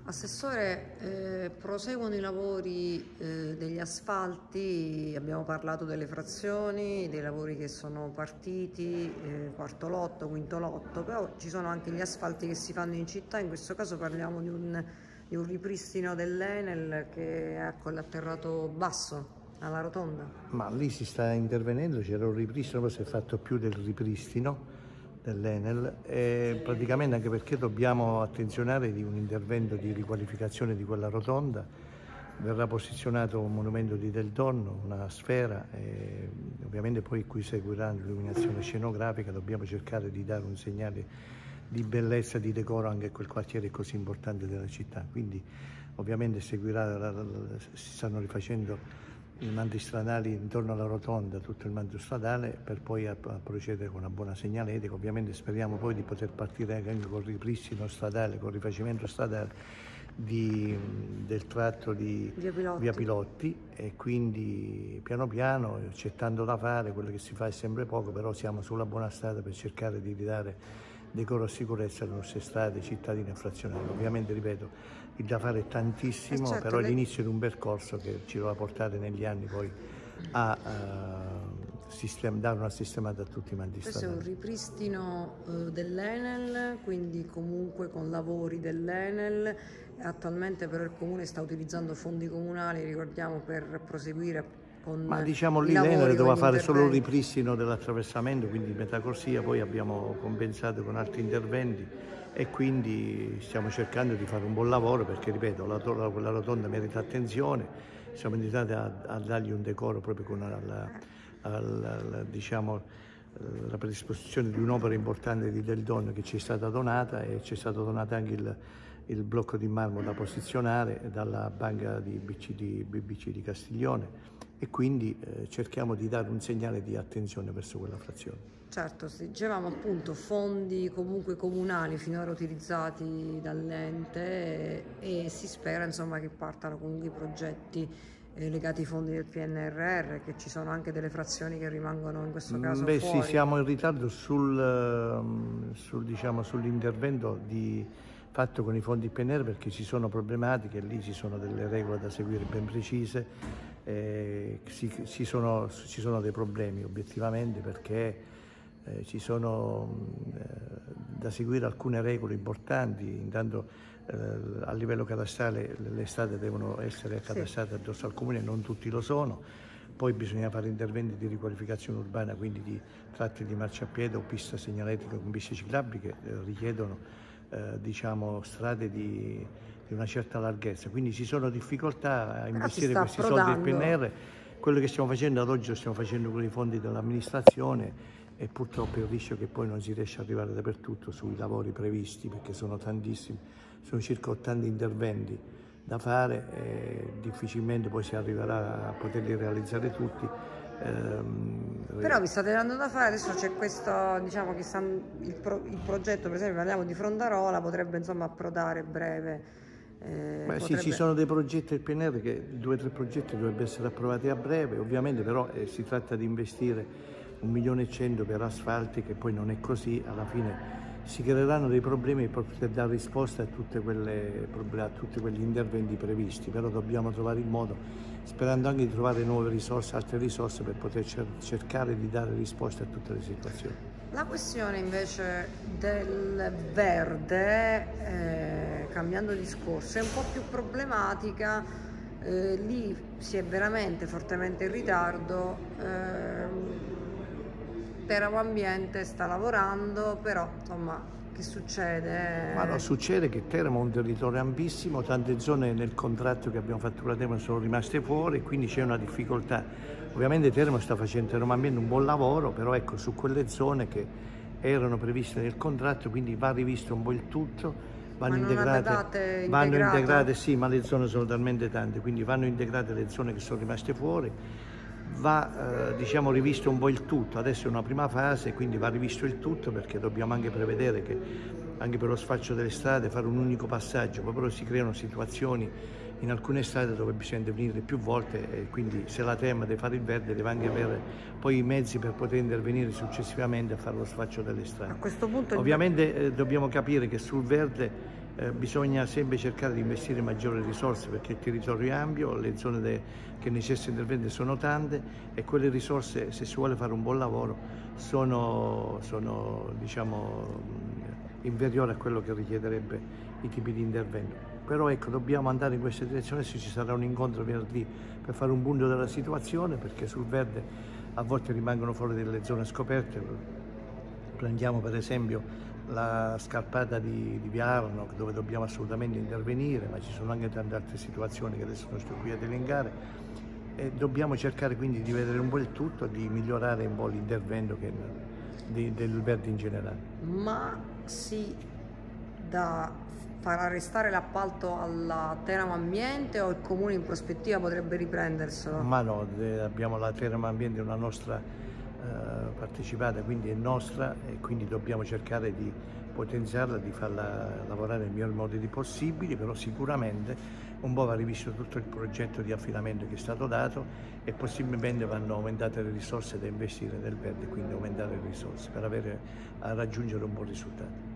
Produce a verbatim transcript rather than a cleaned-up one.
Assessore, eh, proseguono i lavori eh, degli asfalti, abbiamo parlato delle frazioni, dei lavori che sono partiti, eh, quarto lotto, quinto lotto, però ci sono anche gli asfalti che si fanno in città. In questo caso parliamo di un, di un ripristino dell'Enel che ha l'atterrato basso alla rotonda. Ma lì si sta intervenendo, c'era un ripristino, poi si è fatto più del ripristino dell'Enel, e praticamente anche perché dobbiamo attenzionare di un intervento di riqualificazione di quella rotonda. Verrà posizionato un monumento di Del Donno, una sfera, e ovviamente poi qui seguirà l'illuminazione scenografica. Dobbiamo cercare di dare un segnale di bellezza, di decoro anche a quel quartiere così importante della città. Quindi ovviamente seguirà, la, la, la, si stanno rifacendo i manti stradali intorno alla rotonda, tutto il manto stradale, per poi a, a procedere con una buona segnaletica. Ovviamente speriamo poi di poter partire anche con il ripristino stradale, con il rifacimento stradale di, del tratto di Via Pilotti. Via Pilotti, e quindi piano piano c'è tanto da fare, quello che si fa è sempre poco, però siamo sulla buona strada per cercare di ridare decoro e sicurezza alle nostre strade, cittadine e frazionali. Ovviamente, ripeto, il da fare è tantissimo, eh certo, però è lei... l'inizio di un percorso che ci dovrà portare negli anni poi a uh, sistem dare una sistemata a tutti i manti stradali. Questo è un ripristino uh, dell'Enel, quindi comunque con lavori dell'Enel. Attualmente però il Comune sta utilizzando fondi comunali, ricordiamo, per proseguire con Ma diciamo lì l'Enel doveva fare solo il ripristino dell'attraversamento, quindi metà corsia, poi abbiamo compensato con altri interventi e quindi stiamo cercando di fare un buon lavoro, perché ripeto, la, la, quella rotonda merita attenzione. Siamo invitati a, a dargli un decoro proprio con la, la, la, la, diciamo, la predisposizione di un'opera importante di Del Donno che ci è stata donata, e ci è stato donato anche il, il blocco di marmo da posizionare dalla banca di B C di, B B C di Castiglione, e quindi eh, cerchiamo di dare un segnale di attenzione verso quella frazione. Certo, dicevamo appunto fondi comunque comunali finora utilizzati dall'ente, e, e si spera insomma che partano comunque i progetti eh, legati ai fondi del P N R R, che ci sono anche delle frazioni che rimangono in questo caso Beh, fuori. sì, siamo in ritardo sul, sul, diciamo, sull'intervento di fatto con i fondi P N R R, perché ci sono problematiche, lì ci sono delle regole da seguire ben precise, eh, ci, ci, sono, ci sono dei problemi obiettivamente, perché eh, ci sono eh, da seguire alcune regole importanti. Intanto eh, a livello catastale le strade devono essere accatastate sì. addosso al comune, non tutti lo sono. Poi bisogna fare interventi di riqualificazione urbana, quindi di tratti di marciapiede o pista segnaletica con piste ciclabili che eh, richiedono Eh, diciamo strade di, di una certa larghezza, quindi ci sono difficoltà a investire questi approdando. soldi del P N R R. Quello che stiamo facendo ad oggi lo stiamo facendo con i fondi dell'amministrazione, e purtroppo il rischio che poi non si riesce ad arrivare dappertutto sui lavori previsti, perché sono tantissimi, sono circa ottanta interventi da fare e difficilmente poi si arriverà a poterli realizzare tutti. Però vi state dando da fare, adesso c'è questo, diciamo che stanno, il, pro, il progetto, per esempio parliamo di Frondarola, potrebbe insomma approdare breve. Eh, Beh, potrebbe... Sì, ci sono dei progetti del P N R R che due o tre progetti dovrebbero essere approvati a breve, ovviamente però eh, si tratta di investire un milione e cento per asfalti, che poi non è così, alla fine si creeranno dei problemi per poter dare risposta a, tutte quelle, a tutti quegli interventi previsti, però dobbiamo trovare il modo, sperando anche di trovare nuove risorse, altre risorse, per poter cer cercare di dare risposte a tutte le situazioni. La questione invece del verde, eh, cambiando discorso, è un po' più problematica, eh, lì si è veramente fortemente in ritardo. Eh, Teramo Ambiente sta lavorando, però insomma che succede? Ma no, succede che Teramo è un territorio ampissimo, tante zone nel contratto che abbiamo fatturato Teramo sono rimaste fuori, quindi c'è una difficoltà. Ovviamente Teramo sta facendo Teramo Ambiente un buon lavoro, però ecco, su quelle zone che erano previste nel contratto, quindi va rivisto un po' il tutto, vanno, integrate, vanno integrate, sì, ma le zone sono talmente tante, quindi vanno integrate le zone che sono rimaste fuori. Va eh, diciamo rivisto un po' il tutto, adesso è una prima fase, quindi va rivisto il tutto, perché dobbiamo anche prevedere che anche per lo sfalcio delle strade fare un unico passaggio, poi però si creano situazioni in alcune strade dove bisogna intervenire più volte, e quindi se la T E M deve fare il verde deve anche avere poi i mezzi per poter intervenire successivamente a fare lo sfalcio delle strade. A questo punto ovviamente eh, dobbiamo capire che sul verde Eh, bisogna sempre cercare di investire maggiori risorse perché il territorio è ampio, le zone de, che necessitano interventi sono tante e quelle risorse, se si vuole fare un buon lavoro, sono, sono diciamo, inferiori a quello che richiederebbe i tipi di intervento. Però ecco, dobbiamo andare in questa direzione, se ci sarà un incontro venerdì per fare un punto della situazione, perché sul verde a volte rimangono fuori delle zone scoperte. Prendiamo per esempio la scarpata di, di Via Arno, dove dobbiamo assolutamente intervenire, ma ci sono anche tante altre situazioni che adesso non sto qui ad elencare, e dobbiamo cercare quindi di vedere un po' il tutto, di migliorare un po' l'intervento del verde in generale. Ma si da farà restare l'appalto alla Teramo Ambiente o il Comune in prospettiva potrebbe riprenderselo? Ma no, abbiamo la Teramo Ambiente, una nostra partecipata, quindi è nostra, e quindi dobbiamo cercare di potenziarla, di farla lavorare nel miglior modo possibile, però sicuramente un po' va rivisto tutto il progetto di affidamento che è stato dato e possibilmente vanno aumentate le risorse da investire nel verde, quindi aumentare le risorse per avere, a raggiungere un buon risultato.